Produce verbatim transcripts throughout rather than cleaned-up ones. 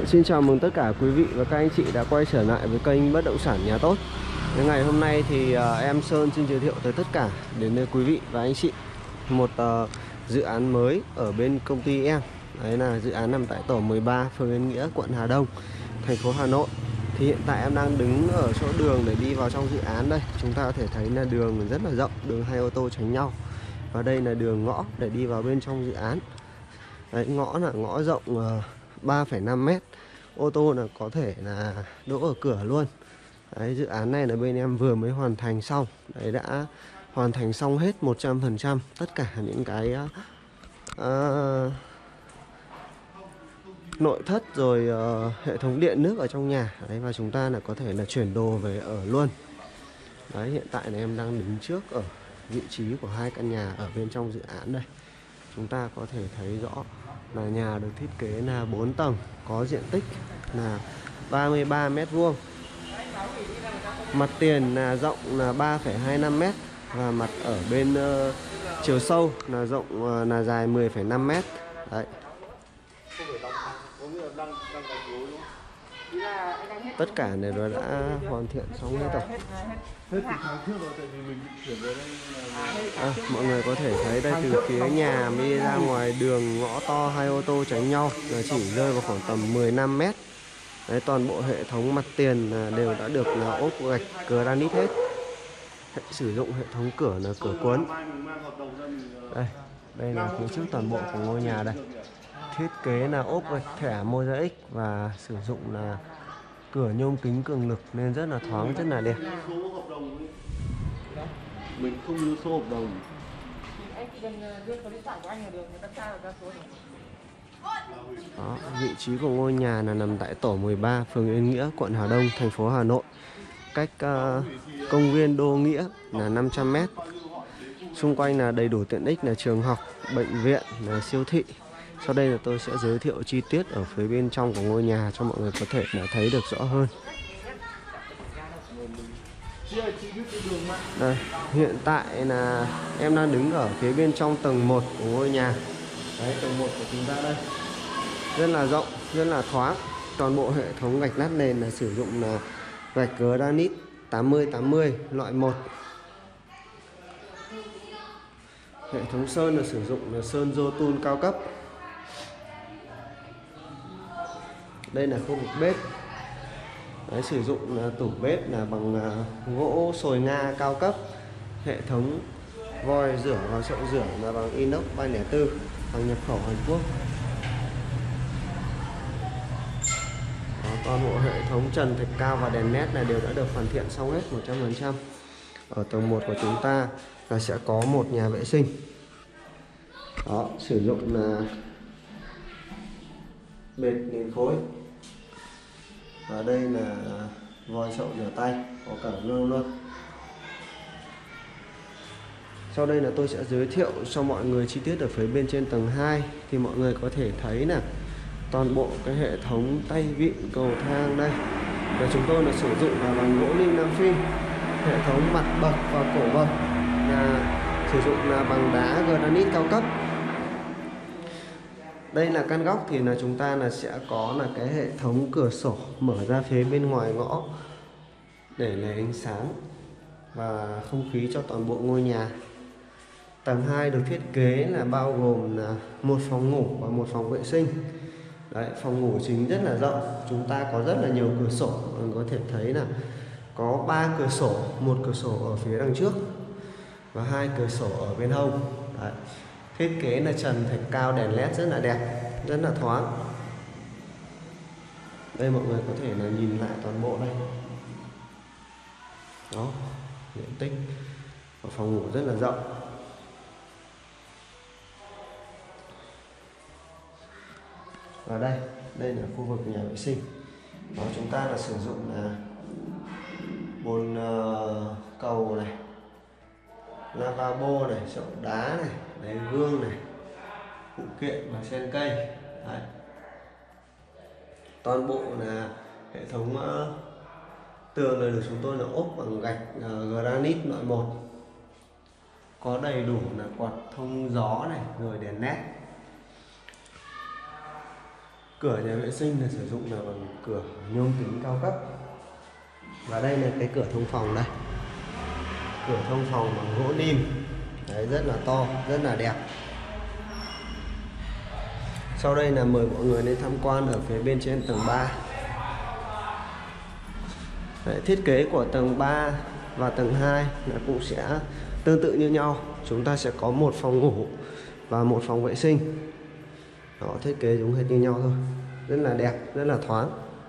Xin chào mừng tất cả quý vị và các anh chị đã quay trở lại với kênh Bất động sản Nhà Tốt. Ngày hôm nay thì uh, em Sơn xin giới thiệu tới tất cả đến với quý vị và anh chị một uh, dự án mới ở bên công ty em. Đấy là dự án nằm tại tổ mười ba, phường Yên Nghĩa, quận Hà Đông, thành phố Hà Nội. Thì hiện tại em đang đứng ở chỗ đường để đi vào trong dự án đây. Chúng ta có thể thấy là đường rất là rộng, đường hai ô tô tránh nhau. Và đây là đường ngõ để đi vào bên trong dự án. Đấy, ngõ là ngõ rộng uh, ba phẩy năm mét. Ô tô là có thể là đỗ ở cửa luôn. Đấy, dự án này là bên em vừa mới hoàn thành xong. Đấy, đã hoàn thành xong hết một trăm phần trăm tất cả những cái uh, uh, nội thất rồi uh, hệ thống điện nước ở trong nhà. Đấy, và chúng ta là có thể là chuyển đồ về ở luôn. Đấy, hiện tại là em đang đứng trước ở vị trí của hai căn nhà ở bên trong dự án đây. Chúng ta có thể thấy rõ là nhà được thiết kế là bốn tầng, có diện tích là ba mươi ba mét vuông. Mặt tiền là rộng là ba phẩy hai năm mét và mặt ở bên uh, chiều sâu là rộng uh, là dài mười phẩy năm mét. Đấy. Tất cả đều đã hoàn thiện xong hết rồi. À, mọi người có thể thấy đây, từ phía nhà đi ra ngoài đường ngõ to hai ô tô tránh nhau là chỉ rơi vào khoảng tầm mười lăm mét. Đấy, toàn bộ hệ thống mặt tiền đều đã được là ốp gạch granite hết. Sử dụng hệ thống cửa là cửa cuốn. Đây, đây là phía trước toàn bộ của ngôi nhà đây. Thiết kế là ốp gạch thẻ mosaic và sử dụng là cửa nhôm kính cường lực nên rất là thoáng, rất là đẹp. Mình không đưa số hợp đồng. Đó, vị trí của ngôi nhà là nằm tại tổ mười ba, phường Yên Nghĩa, quận Hà Đông, thành phố Hà Nội. Cách uh, công viên Đô Nghĩa là năm trăm mét. Xung quanh là đầy đủ tiện ích là trường học, bệnh viện, là siêu thị. Sau đây là tôi sẽ giới thiệu chi tiết ở phía bên trong của ngôi nhà cho mọi người có thể là thấy được rõ hơn. Đây, hiện tại là em đang đứng ở phía bên trong tầng một của ngôi nhà. Đấy, tầng một của chúng ta đây. Rất là rộng, rất là thoáng. Toàn bộ hệ thống gạch lát nền là sử dụng là gạch granite tám mươi tám mươi loại một. Hệ thống sơn là sử dụng là sơn Jotun cao cấp. Đây là khu vực bếp. Đấy, sử dụng là tủ bếp là bằng uh, gỗ sồi Nga cao cấp. Hệ thống vòi rửa và chậu rửa là bằng inox ba không bốn, bằng nhập khẩu Hàn Quốc. Đó, toàn bộ hệ thống trần thạch cao và đèn led này đều đã được hoàn thiện xong hết một trăm phần trăm. Ở tầng một của chúng ta là sẽ có một nhà vệ sinh. Đó, sử dụng là bệt nghìn khối. Và đây là vòi chậu rửa tay, có cả gương luôn. Sau đây là tôi sẽ giới thiệu cho mọi người chi tiết ở phía bên trên tầng hai. Thì mọi người có thể thấy là toàn bộ cái hệ thống tay vịn cầu thang đây và chúng tôi là sử dụng là bằng gỗ lim Nam Phi. Hệ thống mặt bậc và cổ bậc là sử dụng là bằng đá granite cao cấp. Đây là căn góc thì là chúng ta là sẽ có là cái hệ thống cửa sổ mở ra phía bên ngoài ngõ để lấy ánh sáng và không khí cho toàn bộ ngôi nhà. Tầng hai được thiết kế là bao gồm là một phòng ngủ và một phòng vệ sinh. Đấy, phòng ngủ chính rất là rộng, chúng ta có rất là nhiều cửa sổ. Mình có thể thấy là có ba cửa sổ, một cửa sổ ở phía đằng trước và hai cửa sổ ở bên hông. Đấy. Thiết kế là trần thạch cao, đèn led rất là đẹp, rất là thoáng. Đây mọi người có thể là nhìn lại toàn bộ đây. Đó, diện tích của phòng ngủ rất là rộng. Và đây, đây là khu vực nhà vệ sinh. Đó, chúng ta là sử dụng là bồn uh, cầu này, lavabo này, chậu đá này, đấy, gương này, phụ kiện và sen cây. Đấy. Toàn bộ là hệ thống uh, tường này được chúng tôi là ốp bằng gạch uh, granite loại một. Có đầy đủ là quạt thông gió này, rồi đèn led. Cửa nhà vệ sinh là sử dụng là bằng cửa nhôm kính cao cấp. Và đây là cái cửa thông phòng đây. Cửa thông phòng bằng gỗ lim. Đấy, rất là to, rất là đẹp. Sau đây là mời mọi người đến tham quan ở phía bên trên tầng ba. Đấy, thiết kế của tầng ba và tầng hai là cũng sẽ tương tự như nhau. Chúng ta sẽ có một phòng ngủ và một phòng vệ sinh. Đó, thiết kế giống hệt như nhau thôi. Rất là đẹp, rất là thoáng.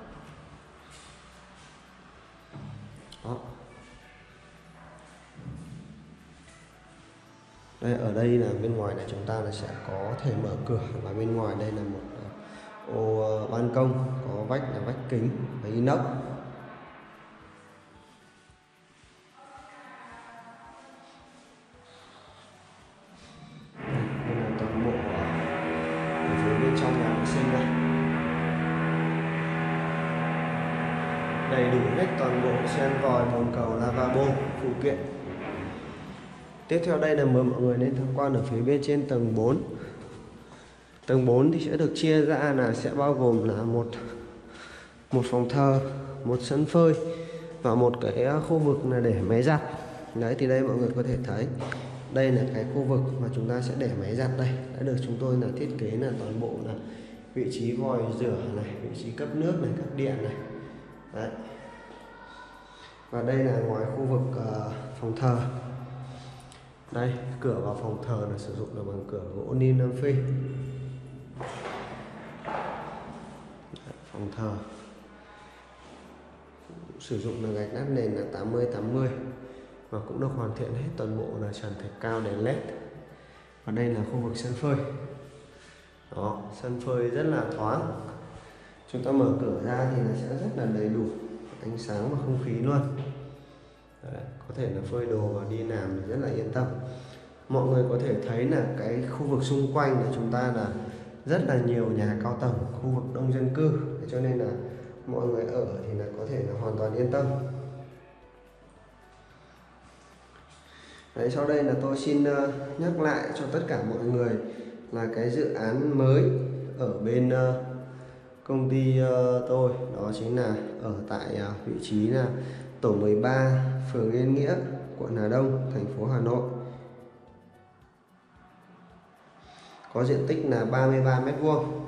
Đó. Đây, ở đây là bên ngoài này chúng ta là sẽ có thể mở cửa, và bên ngoài đây là một ô ban công, có vách là vách kính và inox. Đây là toàn bộ ở phía bên trong nhà vệ sinh này. Đầy đủ hết toàn bộ sen vòi, bồn cầu, lavabo, phụ kiện. Tiếp theo đây là mời mọi người đến tham quan ở phía bên trên tầng bốn. Tầng bốn thì sẽ được chia ra là sẽ bao gồm là một một phòng thờ, một sân phơi và một cái khu vực là để máy giặt. Đấy, thì đây mọi người có thể thấy đây là cái khu vực mà chúng ta sẽ để máy giặt. Đây đã được chúng tôi là thiết kế là toàn bộ là vị trí vòi rửa này, vị trí cấp nước này, cấp điện này. Đấy. Và đây là ngoài khu vực uh, phòng thờ. Đây, cửa vào phòng thờ là sử dụng là bằng cửa gỗ lim Nam Phi. Phòng thờ sử dụng là gạch lát nền là tám mươi tám mươi và cũng được hoàn thiện hết toàn bộ là trần thạch cao đèn led. Và đây là khu vực sân phơi. Đó, sân phơi rất là thoáng. Chúng ta mở cửa ra thì nó sẽ rất là đầy đủ ánh sáng và không khí luôn. Đấy, có thể là phơi đồ và đi làm thì rất là yên tâm. Mọi người có thể thấy là cái khu vực xung quanh của chúng ta là rất là nhiều nhà cao tầng, khu vực đông dân cư, cho nên là mọi người ở thì là có thể là hoàn toàn yên tâm. Đấy, sau đây là tôi xin uh, nhắc lại cho tất cả mọi người là cái dự án mới ở bên uh, công ty uh, tôi, đó chính là ở tại uh, vị trí là tổ mười ba, phường Yên Nghĩa, quận Hà Đông, thành phố Hà Nội. Có diện tích là ba mươi ba mét vuông.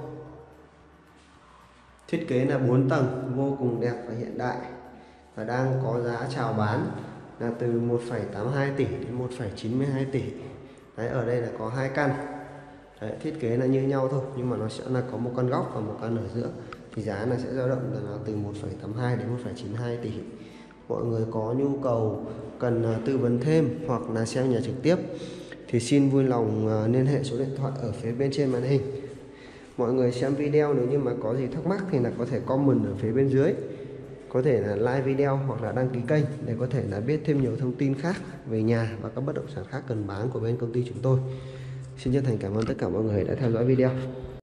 Thiết kế là bốn tầng, vô cùng đẹp và hiện đại, và đang có giá chào bán là từ một phẩy tám mươi hai tỷ đến một phẩy chín mươi hai tỷ. Đấy, ở đây là có hai căn. Đấy, thiết kế là như nhau thôi, nhưng mà nó sẽ là có một căn góc và một căn ở giữa. Thì giá là sẽ dao động là từ một phẩy tám mươi hai đến một phẩy chín mươi hai tỷ. Mọi người có nhu cầu cần tư vấn thêm hoặc là xem nhà trực tiếp thì xin vui lòng liên hệ số điện thoại ở phía bên trên màn hình. Mọi người xem video nếu như mà có gì thắc mắc thì là có thể comment ở phía bên dưới, có thể là like video hoặc là đăng ký kênh để có thể là biết thêm nhiều thông tin khác về nhà và các bất động sản khác cần bán của bên công ty chúng tôi. Xin chân thành cảm ơn tất cả mọi người đã theo dõi video.